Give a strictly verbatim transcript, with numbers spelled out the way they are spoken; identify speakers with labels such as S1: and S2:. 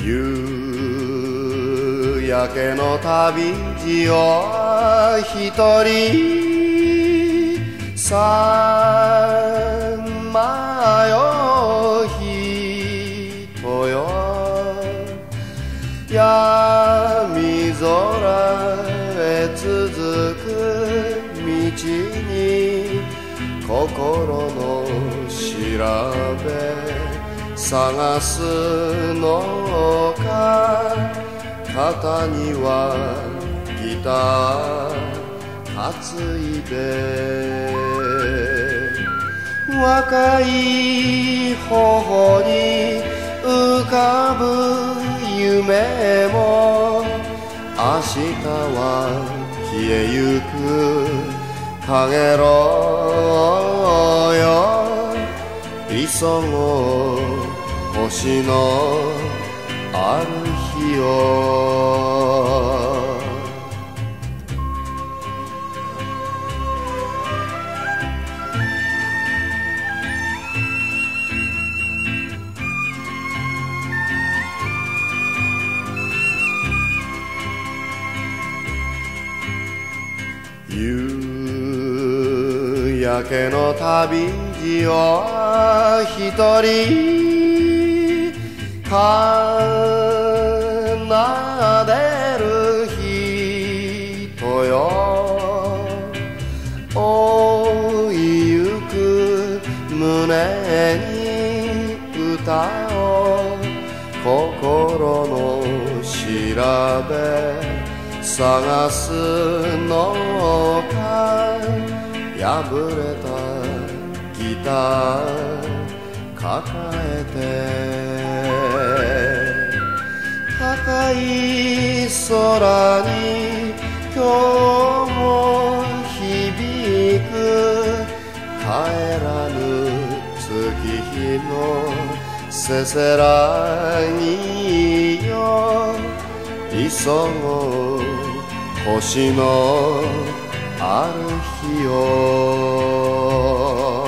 S1: 夕焼けの旅路を一人さまよ人よ闇空へ続く道に心の調べ探すのか肩にはギター担いで若い頬に浮かぶ夢も明日は消えゆくかげろよ急ごう星のある日を夕焼けの旅路を一人奏でる人よ追いゆく胸に歌を心の調べ探すのか破れたギター抱えて高い空に今日も響く帰らぬ月日のせせらぎよ急ごう星のある日を